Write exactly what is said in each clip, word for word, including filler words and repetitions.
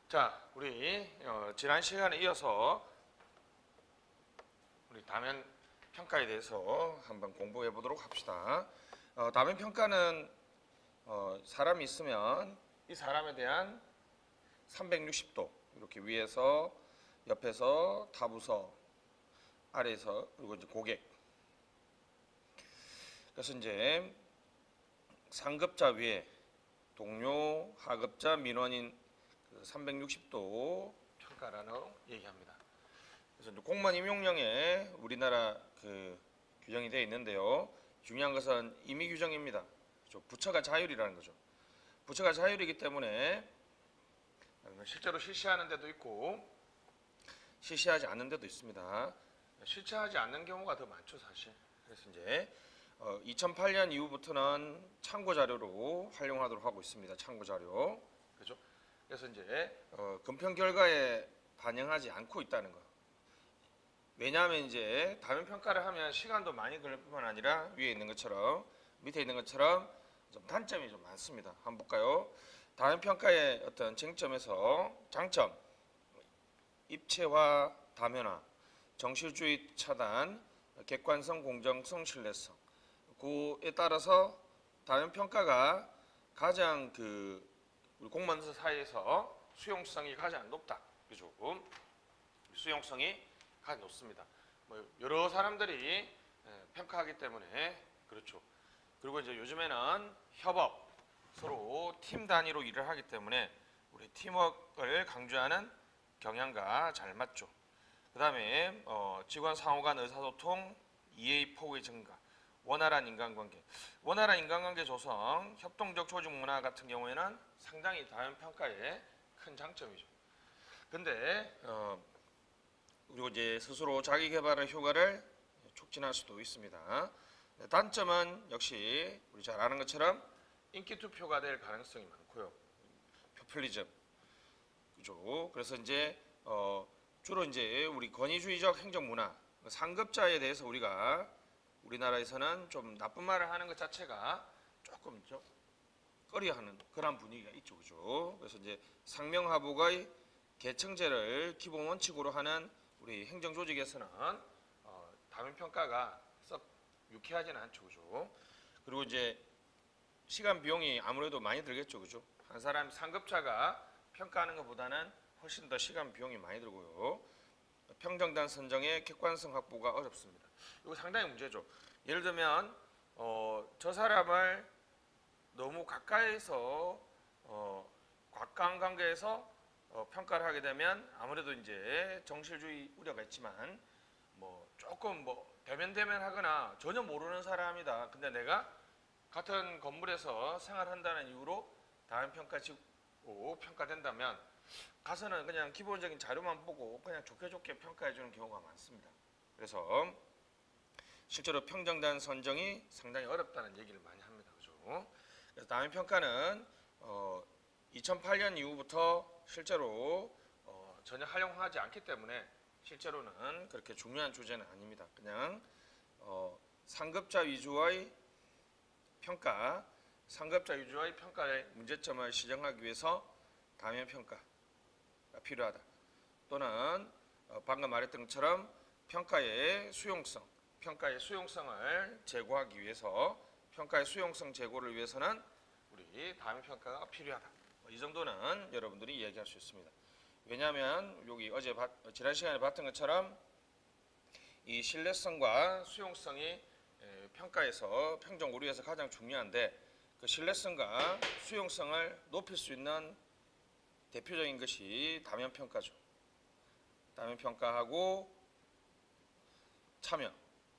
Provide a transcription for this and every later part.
자, 우리 어, 지난 시간에 이어서 우리 다면 평가에 대해서 한번 공부해 보도록 합시다. 어, 다면 평가는 어, 사람이 있으면 이 사람에 대한 삼백육십 도 이렇게 위에서 옆에서 타부서 아래에서 그리고 이제 고객. 그래서 이제 상급자 위에 동료, 하급자, 민원인 삼백육십 도 평가라는 얘기합니다. 그래서 이제 공무원 임용령에 우리나라 그 규정이 되어 있는데요. 중요한 것은 임의 규정입니다. 그렇죠? 부처가 자율이라는 거죠. 부처가 자율이기 때문에 실제로 실시하는 데도 있고 실시하지 않는 데도 있습니다. 실시하지 않는 경우가 더 많죠, 사실. 그래서 이제 어, 이천팔 년 이후부터는 참고 자료로 활용하도록 하고 있습니다. 참고 자료. 그죠? 그래서 이제 어, 금평 결과에 반영하지 않고 있다는 거. 왜냐하면 이제 다면 평가를 하면 시간도 많이 걸릴 뿐만 아니라 위에 있는 것처럼 밑에 있는 것처럼 좀 단점이 좀 많습니다. 한번 볼까요? 다면 평가의 어떤 쟁점에서 장점, 입체화, 다면화, 정실주의 차단, 객관성, 공정성, 신뢰성. 그에 따라서 다면 평가가 가장 그 우리 공무원들 사이에서 수용성이 가장 높다. 그죠? 수용성이 가장 높습니다. 뭐 여러 사람들이 평가하기 때문에 그렇죠. 그리고 이제 요즘에는 협업, 서로 팀 단위로 일을 하기 때문에 우리 팀워크를 강조하는 경향과 잘 맞죠. 그 다음에 어, 직원 상호 간 의사소통, 이해 폭의 증가, 원활한 인간관계. 원활한 인간관계 조성, 협동적 조직 문화 같은 경우에는 상당히 다면 평가의 큰 장점이죠. 근데 어, 그리고 이제 스스로 자기 개발의 효과를 촉진할 수도 있습니다. 단점은 역시 우리 잘 아는 것처럼 인기 투표가 될 가능성이 많고요. 포퓰리즘. 그죠? 그래서 이제 어, 주로 이제 우리 권위주의적 행정 문화, 상급자에 대해서 우리가 우리나라에서는 좀 나쁜 말을 하는 것 자체가 조금 좀 꺼려하는 그런 분위기가 있죠, 그죠? 그래서 이제 상명하복의 계층제를 기본 원칙으로 하는 우리 행정 조직에서는 어, 다면 평가가 썩 유쾌하지는 않죠, 그죠? 그리고 이제 시간 비용이 아무래도 많이 들겠죠, 그죠? 한 사람 상급자가 평가하는 것보다는 훨씬 더 시간 비용이 많이 들고요. 평정단 선정의 객관성 확보가 어렵습니다. 이거 상당히 문제죠. 예를 들면 어, 저 사람을 너무 가까이서 어, 곽강 관계에서 어, 평가를 하게 되면 아무래도 이제 정실주의 우려가 있지만 뭐 조금 뭐 대면대면하거나 전혀 모르는 사람이다. 근데 내가 같은 건물에서 생활한다는 이유로 다면 평가지고 평가된다면 가서는 그냥 기본적인 자료만 보고 그냥 좋게 좋게 평가해 주는 경우가 많습니다. 그래서 실제로 평정단 선정이 상당히 어렵다는 얘기를 많이 합니다. 그죠? 그래서 다면 평가는 어, 이천팔 년 이후부터 실제로 어, 전혀 활용하지 않기 때문에 실제로는 그렇게 중요한 주제는 아닙니다. 그냥 어, 상급자 위주의 평가, 상급자 위주의 평가의 문제점을 시정하기 위해서 다면 평가가 필요하다. 또는 어, 방금 말했던 것처럼 평가의 수용성, 평가의 수용성을 제고하기 위해서 평가의 수용성 제고를 위해서는 우리 다면 평가가 필요하다. 이 정도는 여러분들이 얘기할 수 있습니다. 왜냐하면 여기 어제 바, 지난 시간에 봤던 것처럼 이 신뢰성과 수용성이 에, 평가에서 평정 오류에서 가장 중요한데 그 신뢰성과 수용성을 높일 수 있는 대표적인 것이 다면 평가죠. 다면 평가하고 참여.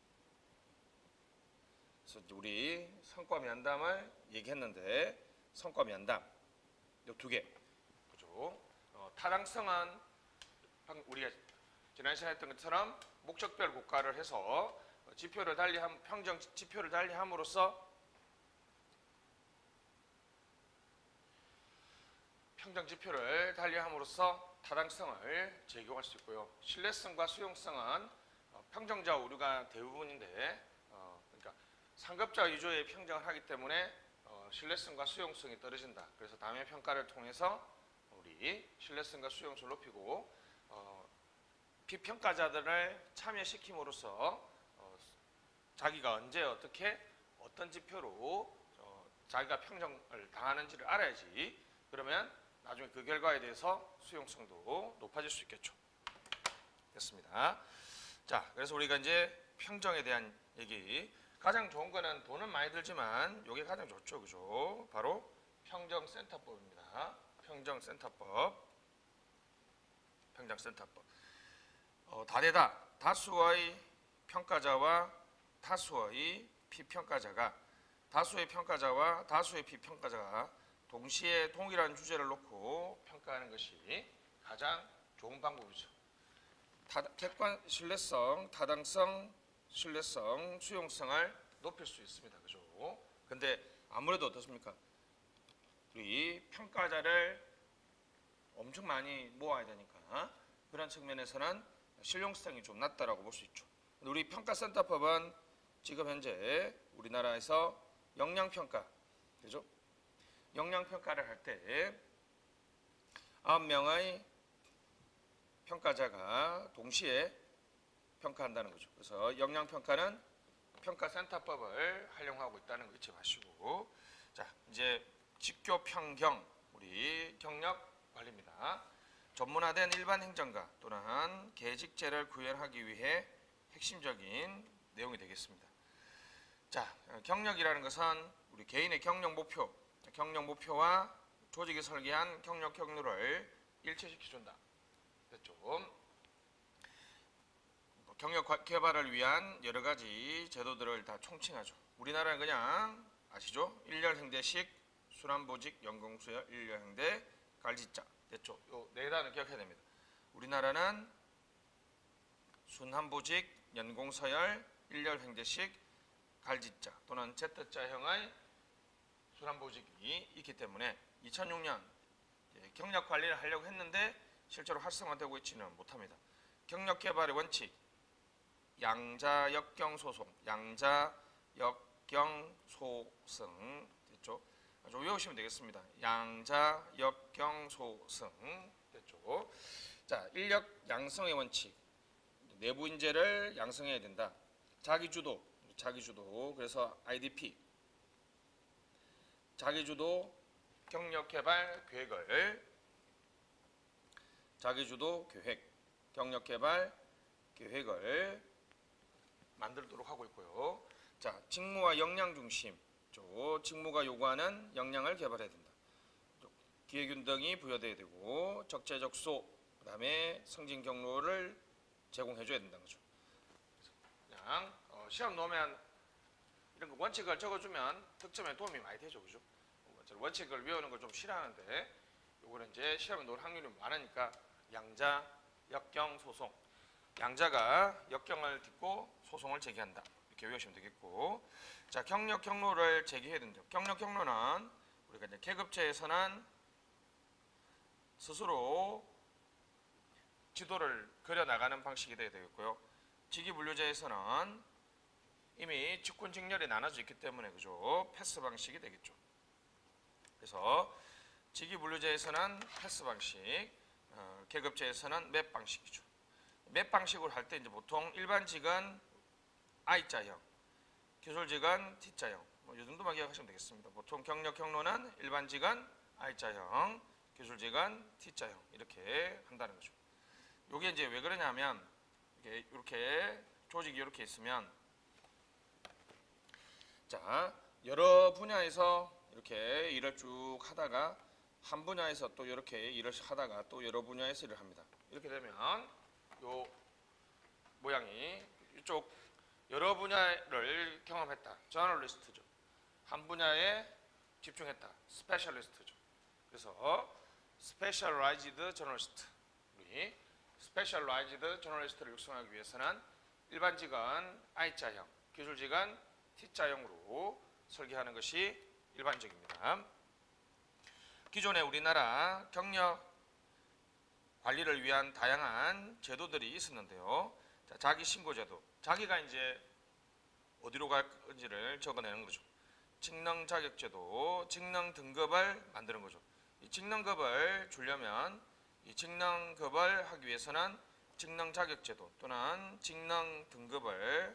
그래서 우리 성과 면담을 얘기했는데 성과 면담 이 두 개. 그죠? 어, 타당성은 우리가 지난 시간에 했던 것처럼 목적별 국가를 해서 지표를 달리함 평정 지표를 달리함으로써 평정 지표를 달리함으로써 타당성을 제공할 수 있고요. 신뢰성과 수용성은 평정자 오류가 대부분인데 어, 그러니까 상급자 위주의 평정을 하기 때문에 어, 신뢰성과 수용성이 떨어진다. 그래서 다면 평가를 통해서 우리 우리 신뢰성과 수용성을 높이고 어, 비평가자들을 참여시킴으로써 어, 자기가 언제 어떻게 어떤 지표로 어, 자기가 평정을 당하는지를 알아야지. 그러면 나중에 그 결과에 대해서 수용성도 높아질 수 있겠죠. 됐습니다. 자, 그래서 우리가 이제 평정에 대한 얘기. 가장 좋은 거는 돈은 많이 들지만 이게 가장 좋죠, 그죠? 바로 평정센터법입니다. 평정센터법. 평정센터법. 어, 다대다. 다수의 평가자와 다수의 피평가자가 다수의 평가자와 다수의 피평가자가 동시에 동일한 주제를 놓고 평가하는 것이 가장 좋은 방법이죠. 타, 객관 신뢰성, 타당성, 신뢰성, 수용성을 높일 수 있습니다. 그죠? 근데 아무래도 어떻습니까? 우리 평가자를 엄청 많이 모아야 되니까 그런 측면에서는 실용성이 좀 낮다라고 볼 수 있죠. 우리 평가센터법은 지금 현재 우리나라에서 역량평가, 그죠? 역량평가를 할 때 아홉 명의 평가자가 동시에 평가한다는 거죠. 그래서 역량평가는 평가센터법을 활용하고 있다는 거 잊지 마시고, 자 이제 직교평경, 우리 경력관리입니다. 전문화된 일반 행정가 또는 계직제를 구현하기 위해 핵심적인 내용이 되겠습니다. 자, 경력이라는 것은 우리 개인의 경력 목표, 경력 목표와 조직이 설계한 경력 경로를 일치시켜준다. 됐죠? 경력 개발을 위한 여러 가지 제도들을 다 총칭하죠. 우리나라는 그냥 아시죠? 일렬행대식, 순환보직, 연공수여, 일렬행대, 갈지자. 됐죠? 요 네 단을 기억해야 됩니다. 우리나라는 순환보직, 연공서열, 일렬행대식, 갈지자 또는 Z자형의 순환보직이 있기 때문에 이천육 년 경력 관리를 하려고 했는데 실제로 활성화되고 있지는 못합니다. 경력 개발의 원칙, 양자 역경 소송, 양자 역경 소승. 됐죠? 아주 외우시면 되겠습니다. 양자 역경 소승. 됐죠? 자, 인력 양성의 원칙. 내부 인재를 양성해야 된다. 자기주도, 자기주도. 그래서 아이디피. 자기주도 경력 개발 계획을 자기주도 계획, 경력 개발 계획을 만들도록 하고 있고요. 자, 직무와 역량 중심. 직무가 요구하는 역량을 개발해야 된다. 기회균등이 부여돼야 되고 적재적소, 그 다음에 승진 경로를 제공해줘야 된다는 거죠. 그냥 어, 시험 놓으면 이런 거 원칙을 적어주면 득점에 도움이 많이 되죠, 그죠? 원칙을 외우는 걸 좀 싫어하는데 요거는 이제 시험에 놓을 확률이 많으니까 양자 역경 소송. 양자가 역경을 딛고 소송을 제기한다. 이렇게 외우시면 되겠고, 자 경력 경로를 제기해야 된다. 경력 경로는 우리가 이제 계급제에서는 스스로 지도를 그려 나가는 방식이 되어야 되겠고요. 직위분류제에서는 이미 직군 직렬이 나눠져 있기 때문에 그죠? 패스 방식이 되겠죠. 그래서 직위분류제에서는 패스 방식, 어, 계급제에서는 맵 방식이죠. 맵 방식으로 할 때 이제 보통 일반직은 I자형, 기술직은 T자형, 뭐 이 정도만 기억하시면 되겠습니다. 보통 경력 경로는 일반직은 I자형, 기술직은 T자형 이렇게 한다는 거죠. 이게 이제 왜 그러냐면 이렇게, 이렇게 조직이 이렇게 있으면 자 여러 분야에서 이렇게 일을 쭉 하다가 한 분야에서 또 이렇게 일을 하다가 또 여러 분야에서 일을 합니다. 이렇게 되면 요 모양이 이쪽 여러 분야를 경험했다. 저널리스트죠. 한 분야에 집중했다. 스페셜리스트죠. 그래서 스페셜라이즈드 저널리스트. 우리 스페셜라이즈드 저널리스트를 육성하기 위해서는 일반직은 I자형, 기술직은 T자형으로 설계하는 것이 일반적입니다. 기존에 우리나라 경력 관리를 위한 다양한 제도들이 있었는데요. 자, 자기 신고제도, 자기가 이제 어디로 갈 건지를 적어내는 거죠. 직능 자격제도, 직능 등급을 만드는 거죠. 이 직능급을 주려면 이 직능급을 하기 위해서는 직능 자격제도 또는 직능 등급을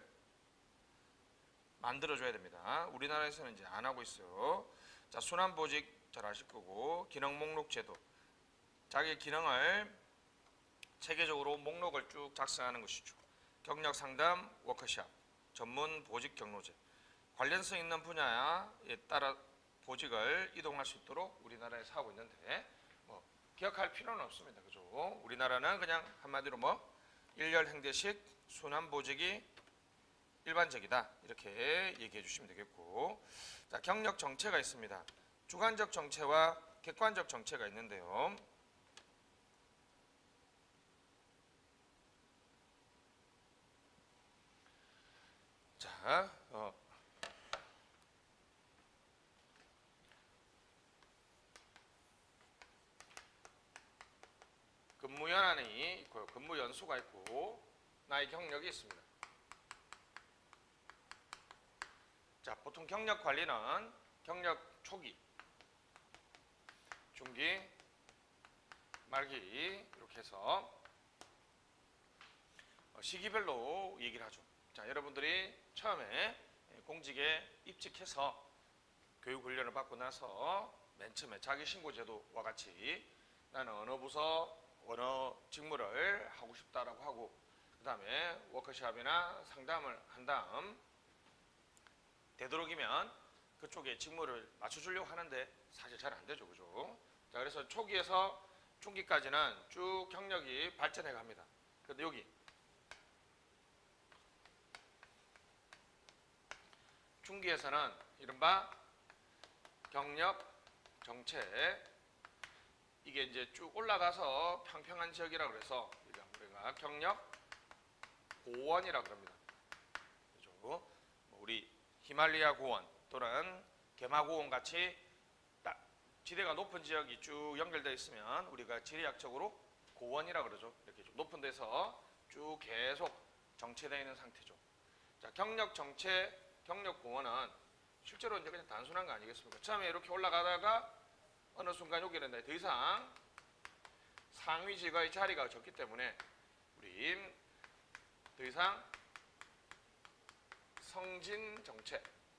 만들어줘야 됩니다. 우리나라에서는 이제 안 하고 있어요. 자, 순환보직 잘 아실 거고, 기능 목록 제도. 자기 기능을 체계적으로 목록을 쭉 작성하는 것이죠. 경력 상담 워크샵, 전문 보직 경로제. 관련성 있는 분야에 따라 보직을 이동할 수 있도록 우리나라에서 하고 있는데, 뭐 기억할 필요는 없습니다. 그죠? 우리나라는 그냥 한마디로 뭐 일열 행대식 순환보직이 일반적이다, 이렇게 얘기해 주시면 되겠고, 자, 경력 정체가 있습니다. 주관적 정체와 객관적 정체가 있는데요. 자, 어, 근무연한이 있고요. 근무연수가 있고, 나의 경력이 있습니다. 자, 보통 경력 관리는 경력 초기, 중기, 말기 이렇게 해서 시기별로 얘기를 하죠. 자, 여러분들이 처음에 공직에 입직해서 교육 훈련을 받고 나서 맨 처음에 자기신고제도와 같이 나는 어느 부서 어느 직무를 하고 싶다라고 하고, 그 다음에 워크숍이나 상담을 한 다음 되도록이면 그쪽에 직무를 맞춰주려고 하는데 사실 잘 안 되죠. 그죠? 자, 그래서 초기에서 중기까지는 쭉 경력이 발전해 갑니다. 그런데 여기 중기에서는 이른바 경력 정체, 이게 이제 쭉 올라가서 평평한 지역이라고 그래서 우리가 경력 고원이라고 그럽니다. 그죠? 뭐 우리 히말리아 고원 또는 개마 고원 같이 딱 지대가 높은 지역이 쭉 연결되어 있으면 우리가 지리학적으로 고원이라고 그러죠. 이렇게 좀 높은 데서 쭉 계속 정체되어 있는 상태죠. 자, 경력 정체, 경력 고원은 실제로 이제 그냥 단순한 거 아니겠습니까? 처음에 이렇게 올라가다가 어느 순간 여기는 더 이상 상위직의 자리가 적기 때문에 우리 더 이상 성진 정체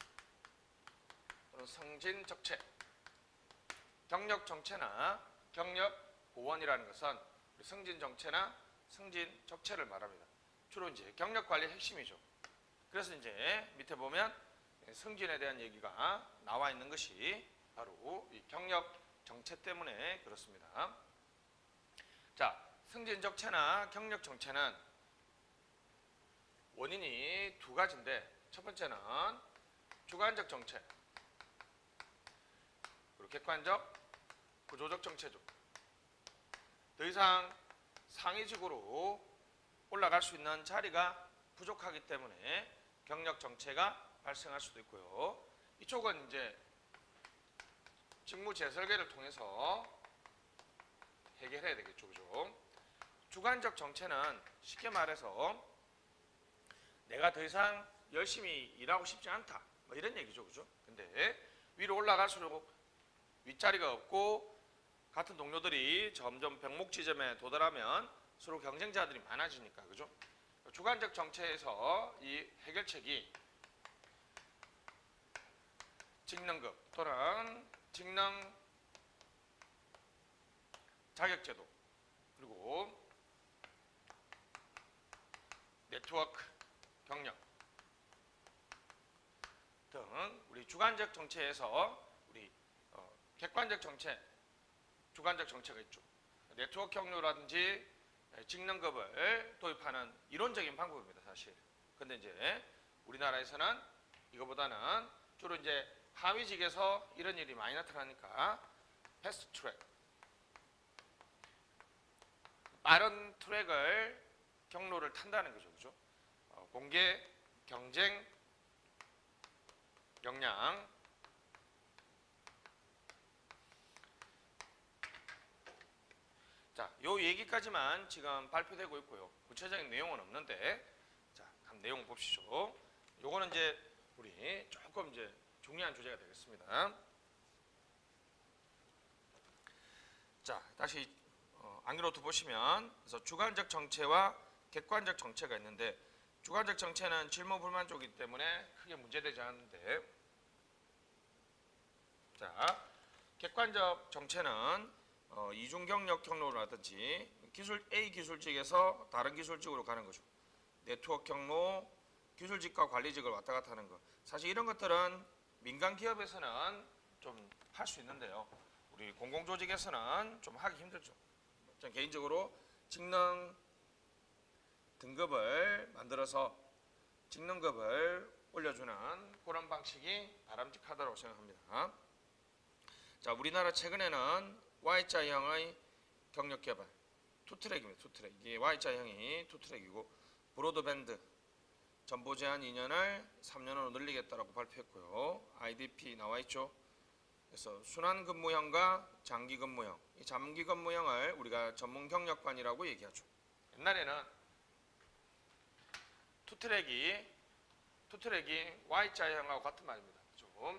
또는 성진 적체, 경력 정체나 경력 고원이라는 것은 성진 정체나 성진 적체를 말합니다. 주로 이제 경력 관리 핵심이죠. 그래서 이제 밑에 보면 승진에 대한 얘기가 나와 있는 것이 바로 이 경력 정체 때문에 그렇습니다. 자, 승진 적체나 경력 정체는 원인이 두 가지인데, 첫 번째는 주관적 정체, 그리고 객관적, 구조적 정체죠. 더 이상 상위직으로 올라갈 수 있는 자리가 부족하기 때문에 경력 정체가 발생할 수도 있고요. 이쪽은 이제 직무 재설계를 통해서 해결해야 되겠죠. 그죠? 주관적 정체는 쉽게 말해서 내가 더 이상 열심히 일하고 싶지 않다, 뭐 이런 얘기죠. 그죠? 근데 위로 올라갈수록 윗자리가 없고 같은 동료들이 점점 병목 지점에 도달하면 서로 경쟁자들이 많아지니까. 그죠? 주관적 정체에서 이 해결책이 직능급 또는 직능 자격제도, 그리고 네트워크 경력 등 우리 주관적 정체에서 우리 어, 객관적 정체, 주관적 정체가 있죠. 네트워크 경로라든지 직능급을 도입하는 이론적인 방법입니다, 사실. 근데 이제 우리나라에서는 이거보다는 주로 이제 하위직에서 이런 일이 많이 나타나니까 패스트 트랙, 빠른 트랙을 경로를 탄다는 거죠. 그죠? 어, 공개, 경쟁, 역량, 자, 요 얘기까지만 지금 발표되고 있고요. 구체적인 내용은 없는데, 자, 한번 내용 봅시죠. 요거는 이제 우리 조금 이제 중요한 주제가 되겠습니다. 자, 다시 어, 안기노트 보시면 그래서 주관적 정체와 객관적 정체가 있는데 주관적 정체는 질문 불만 쪽이기 때문에 크게 문제되지 않는데 자, 객관적 정체는 어, 이중 경력 경로라든지 기술 A 기술직에서 다른 기술직으로 가는 거죠. 네트워크 경로, 기술직과 관리직을 왔다 갔다 하는 거. 사실 이런 것들은 민간 기업에서는 좀 할 수 있는데요. 우리 공공조직에서는 좀 하기 힘들죠. 전 개인적으로 직능 등급을 만들어서 직능급을 올려주는 그런 방식이 바람직하다고 생각합니다. 자, 우리나라 최근에는 Y자형의 경력개발 투트랙입니다. 투트랙. 이게 Y자형이 투트랙이고 브로드밴드 전보 제한 이 년을 삼 년으로 늘리겠다라고 발표했고요. 아이디피 나와 있죠. 그래서 순환 근무형과 장기 근무형. 이 장기 근무형을 우리가 전문 경력관이라고 얘기하죠. 옛날에는 투트랙이 투트랙이 Y자형하고 같은 말입니다. 좀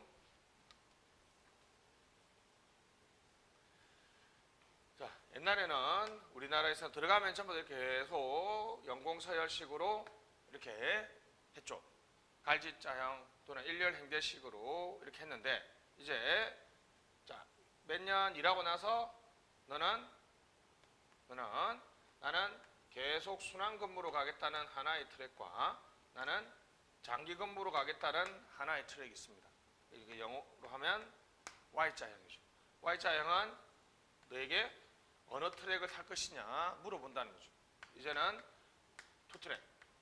자, 옛날에는 우리나라에서 들어가면 전부 이렇게 계속 연공서열식으로 이렇게 했죠. 갈지자형 또는 일렬행대식으로 이렇게 했는데 이제 자, 몇 년 일하고 나서 너는 너는 나는 계속 순환 근무로 가겠다는 하나의 트랙과 나는 장기 근무로 가겠다는 하나의 트랙이 있습니다. 이게 영어로 하면 Y자형이죠. Y자형은 너에게 어느 트랙을 탈 것이냐 물어본다는 거죠. 이제는 투 트랙.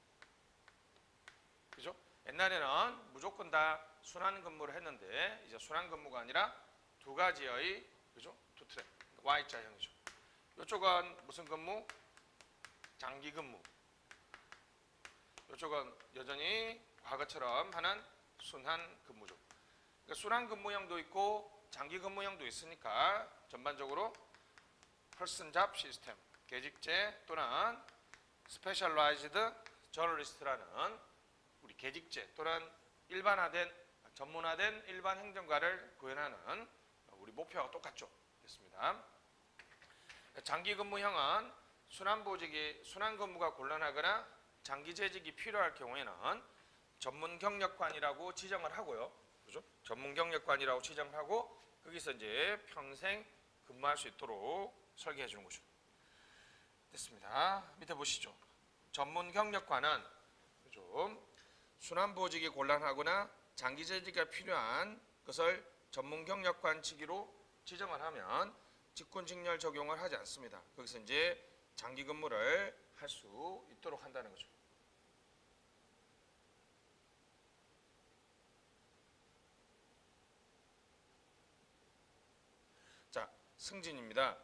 그죠? 옛날에는 무조건 다 순환 근무를 했는데 이제 순환 근무가 아니라 두 가지의 그죠? 투 트랙. Y자형이죠. 이쪽은 무슨 근무? 장기 근무. 이쪽은 여전히 과거처럼 하는 순환 근무죠. 그러니까 순환 근무형도 있고 장기 근무형도 있으니까 전반적으로 퍼슨 잡 시스템, 계직제 또는 스페셜라이즈드 저널리스트라는 우리 계직제 또는 일반화된 전문화된 일반 행정가를 구현하는 우리 목표와 똑같죠. 됐습니다. 장기 근무형은 순환보직이 순환근무가 곤란하거나 장기재직이 필요할 경우에는 전문경력관이라고 지정을 하고요. 그죠? 전문경력관이라고 지정을 하고 거기서 이제 평생 근무할 수 있도록 설계해 주는 거죠. 됐습니다. 밑에 보시죠. 전문경력관은 좀 순환보직이 곤란하거나 장기재직이 필요한 것을 전문경력관 직위로 지정을 하면 직군직렬 적용을 하지 않습니다. 거기서 이제 장기 근무를 할 수 있도록 한다는 거죠. 자, 승진입니다.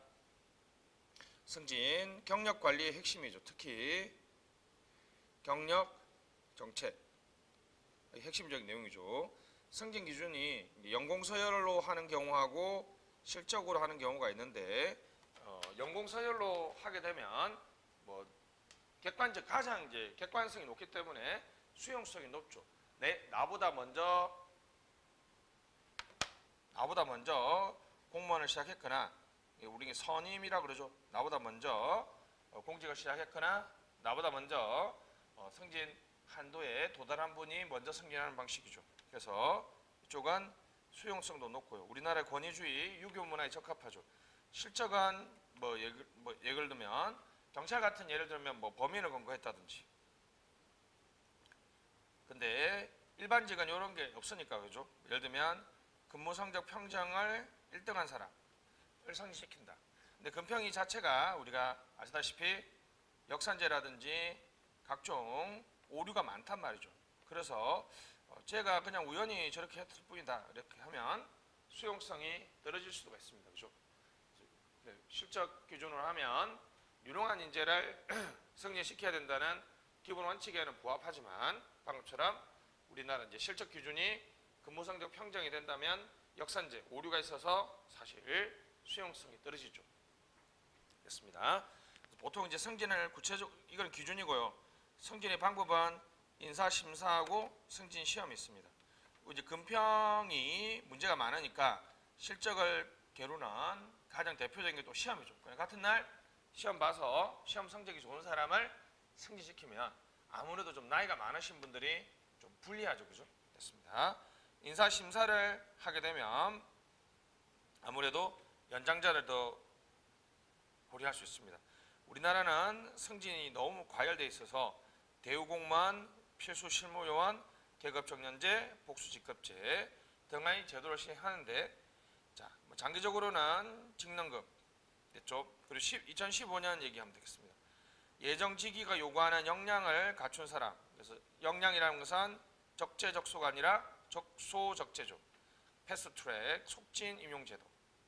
승진, 경력 관리의 핵심이죠. 특히 경력 정책, 핵심적인 내용이죠. 승진 기준이 연공서열로 하는 경우하고 실적으로 하는 경우가 있는데 어, 연공서열로 하게 되면 뭐 객관적 가장 이제 객관성이 높기 때문에 수용성이 높죠. 내 나보다 먼저 나보다 먼저 공무원을 시작했거나 우리 선임이라 그러죠. 나보다 먼저 공직을 시작했거나 나보다 먼저 승진 한도에 도달한 분이 먼저 승진하는 방식이죠. 그래서 이쪽은 수용성도 높고요. 우리나라의 권위주의 유교 문화에 적합하죠. 실적은 뭐 예를, 뭐 예를 들면 경찰 같은 예를 들면 뭐 범인을 검거했다든지. 근데 일반직은 이런 게 없으니까 그죠? 예를 들면 근무 성적 평정을 일 등한 사람을 승진시킨다. 근데 근평이 자체가 우리가 아시다시피 역산제라든지 각종 오류가 많단 말이죠. 그래서 제가 그냥 우연히 저렇게 했을 뿐이다 이렇게 하면 수용성이 떨어질 수가 있습니다. 그죠? 실적 기준으로 하면 유능한 인재를 승진시켜야 된다는 기본 원칙에는 부합하지만 방금처럼 우리나라 이제 실적 기준이 근무 성적 평정이 된다면 역산제 오류가 있어서 사실 수용성이 떨어지죠. 됐습니다. 보통 이제 승진을 구체적 이건 기준이고요. 승진의 방법은 인사심사하고 승진 시험이 있습니다. 이제 근평이 문제가 많으니까 실적을 겨루는 가장 대표적인 게 또 시험이죠. 그냥 같은 날 시험 봐서 시험 성적이 좋은 사람을 승진시키면 아무래도 좀 나이가 많으신 분들이 좀 불리하죠. 그죠? 됐습니다. 인사심사를 하게 되면 아무래도 연장자를 더 고려할 수 있습니다. 우리나라는 승진이 너무 과열되어 있어서 대우공무원, 필수실무요원, 계급정년제, 복수직급제 등의 제도를 시행하는데, 자, 뭐 장기적으로는 직능급 됐죠. 그리고 이천십오 년 얘기하면 되겠습니다. 예정직위가 요구하는 역량을 갖춘 사람. 그래서 역량이라는 것은 적재적소가 아니라 적소적재죠. 패스트트랙, 속진 임용제도.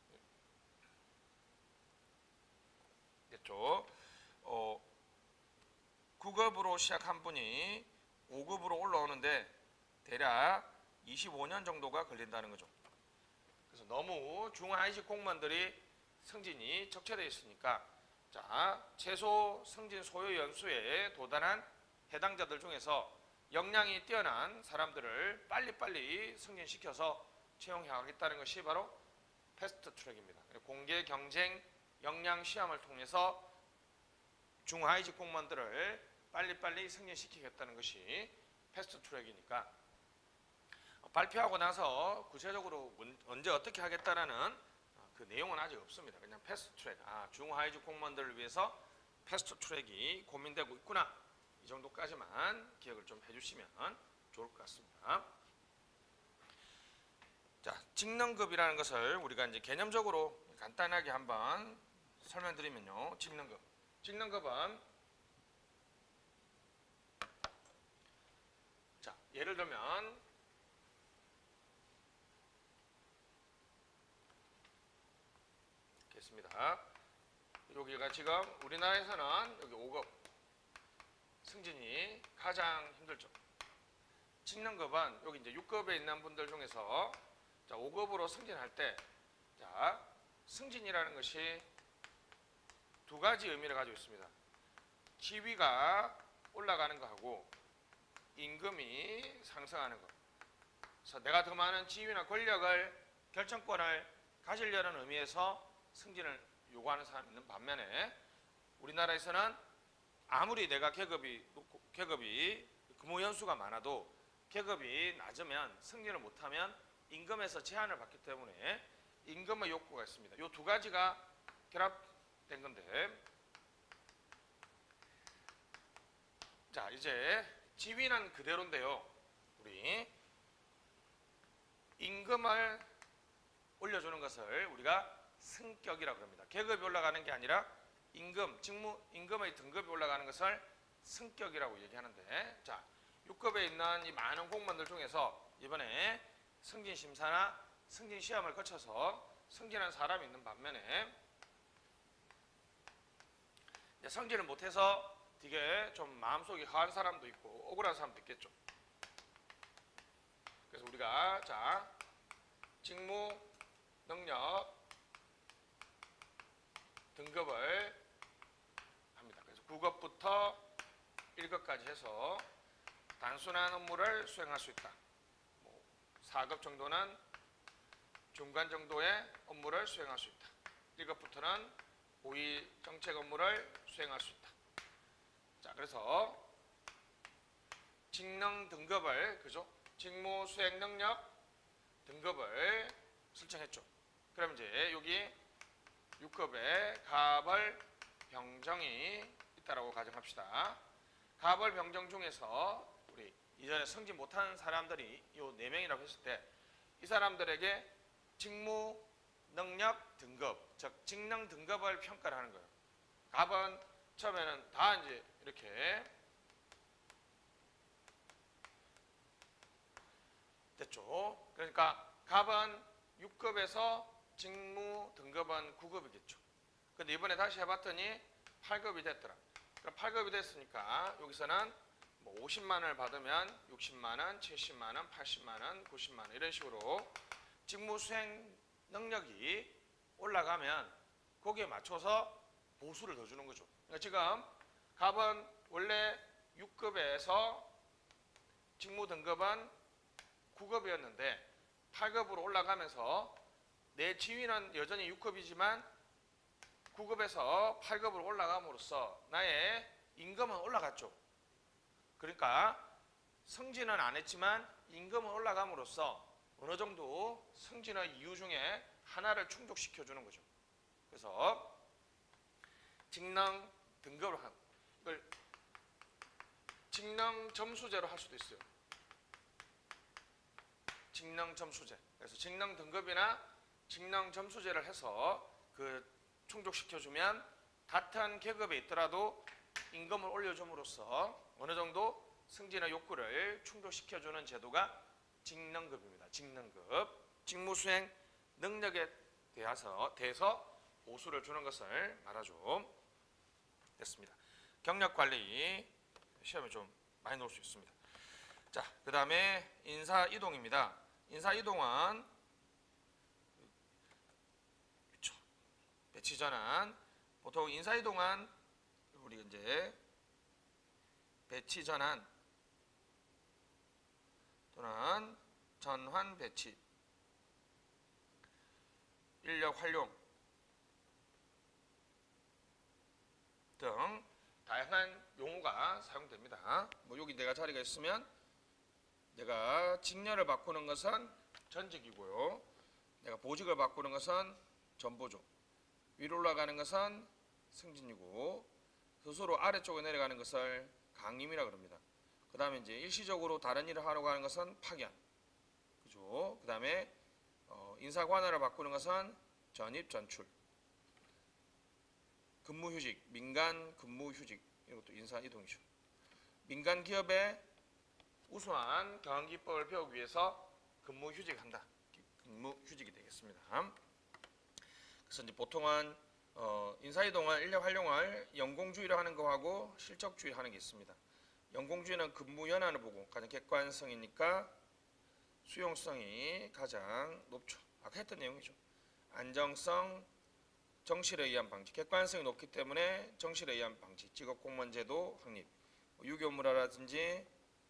됐죠. 어, 구 급으로 시작한 분이 오 급으로 올라오는데 대략 이십오 년 정도가 걸린다는 거죠. 그래서 너무 중하위직 공무원들이 승진이 적체되어 있으니까, 자, 최소 승진 소요 연수에 도달한 해당자들 중에서 역량이 뛰어난 사람들을 빨리빨리 승진시켜서 채용해 가겠다는 것이 바로 패스트 트랙입니다. 공개 경쟁 역량 시험을 통해서 중하위직 공무원들을 빨리빨리 승진시키겠다는 것이 패스트 트랙이니까, 발표하고 나서 구체적으로 언제 어떻게 하겠다라는 그 내용은 아직 없습니다. 그냥 패스트 트랙, 아, 중하위직 공무원들을 위해서 패스트 트랙이 고민되고 있구나, 이 정도까지만 기억을 좀 해주시면 좋을 것 같습니다. 자, 직능급이라는 것을 우리가 이제 개념적으로 간단하게 한번 설명드리면요. 직능급. 직능급은, 자, 예를 들면 있습니다. 여기가 지금 우리나라에서는 여기 오 급 승진이 가장 힘들죠. 직능급은 여기 이제 육 급에 있는 분들 중에서, 자, 오 급으로 승진할 때, 자, 승진이라는 것이 두 가지 의미를 가지고 있습니다. 지위가 올라가는 거하고 임금이 상승하는 것. 그래서 내가 더 많은 지위나 권력을, 결정권을 가지려는 의미에서 승진을 요구하는 사람이 있는 반면에, 우리나라에서는 아무리 내가 계급이 계급이 근무 연수가 많아도 계급이 낮으면 승진을 못하면 임금에서 제한을 받기 때문에 임금의 욕구가 있습니다. 이 두 가지가 결합된 건데, 자, 이제 지위는 그대로인데요. 우리 임금을 올려주는 것을 우리가 승격이라고 합니다. 계급이 올라가는 게 아니라 임금, 직무, 임금의 등급이 올라가는 것을 승격이라고 얘기하는데, 자, 육 급에 있는 이 많은 공무원들 중에서 이번에 승진 심사나 승진 시험을 거쳐서 승진한 사람이 있는 반면에, 승진을 못해서 되게 좀 마음속이 허한 사람도 있고 억울한 사람도 있겠죠. 그래서 우리가, 자, 직무, 능력, 등급을 합니다. 그래서 구 급부터 일 급까지 해서 단순한 업무를 수행할 수 있다. 뭐 사 급 정도는 중간 정도의 업무를 수행할 수 있다. 일 급부터는 고위 정책 업무를 수행할 수 있다. 자, 그래서 직능 등급을, 그죠? 직무 수행 능력 등급을 설정했죠. 그럼 이제 여기 육 급에 가벌 병정이 있다라고 가정합시다. 가벌 병정 중에서 우리 이전에 승진 못한 사람들이 요 네 명이라고 했을 때, 이 사람들에게 직무 능력 등급, 즉 직능 등급을 평가를 하는 거예요. 갑은 처음에는 다 이제 이렇게 됐죠. 그러니까 갑은 육 급에서 직무 등급은 구 급이겠죠. 근데 이번에 다시 해봤더니 팔 급이 됐더라. 그럼 팔 급이 됐으니까 여기서는 뭐 오십만 원을 받으면 육십만 원, 칠십만 원, 팔십만 원, 구십만 원 이런 식으로 직무 수행 능력이 올라가면 거기에 맞춰서 보수를 더 주는 거죠. 그러니까 지금 갑은 원래 육 급에서 직무 등급은 구 급이었는데 팔 급으로 올라가면서 내 지위는 여전히 육 급이지만 구 급에서 팔 급으로 올라감으로써 나의 임금은 올라갔죠. 그러니까 승진은 안 했지만 임금은 올라감으로써 어느 정도 승진의 이유 중에 하나를 충족시켜주는 거죠. 그래서 직능 등급을 한 이걸 직능 점수제로 할 수도 있어요. 직능 점수제. 그래서 직능 등급이나 직능 점수제를 해서 그 충족시켜주면 같은 계급에 있더라도 임금을 올려줌으로써 어느 정도 승진의 욕구를 충족시켜주는 제도가 직능급입니다. 직능급. 직무수행 능력에 대해서, 대해서 보수를 주는 것을 말하죠. 됐습니다. 경력관리 시험에 좀 많이 나올 수 있습니다. 자, 그 다음에 인사이동입니다. 인사이동은 그렇죠. 배치 전환. 보통 인사이동은 우리 이제 배치 전환 또는 전환 배치, 인력 활용 등 다양한 용어가 사용됩니다. 뭐 여기 내가 자리가 있으면 내가 직렬을 바꾸는 것은 전직이고요. 내가 보직을 바꾸는 것은 전보죠. 위로 올라가는 것은 승진이고 스스로 아래쪽에 내려가는 것을 강림이라 그럽니다. 그 다음에 이제 일시적으로 다른 일을 하려고 하는 것은 파견. 그죠? 그 다음에 어, 인사 관할을 바꾸는 것은 전입, 전출. 근무휴직, 민간 근무휴직 이것도 인사 이동이죠. 민간 기업의 우수한 경영기법을 배우기 위해서 근무휴직한다. 근무휴직이 되겠습니다. 그래서 이제 보통은 어, 인사이동을 인력 활용을 연공주의로 하는 거하고 실적주의 하는 게 있습니다. 연공주의는 근무 연한을 보고 가장 객관성이니까 수용성이 가장 높죠. 아까 했던 내용이죠. 안정성, 정실에 의한 방지, 객관성이 높기 때문에 정실에 의한 방지, 직업공무원제도 확립, 유교 문화라든지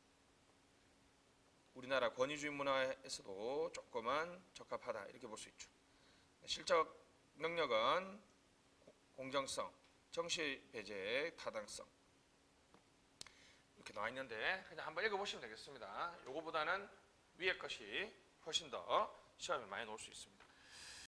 우리나라 권위주의 문화에서도 조금은 적합하다 이렇게 볼 수 있죠. 실적 능력은 공정성, 정시 배제, 타당성 이렇게 나와 있는데 그냥 한번 읽어보시면 되겠습니다. 요거보다는 위에 것이 훨씬 더 시험에 많이 나올 수 있습니다.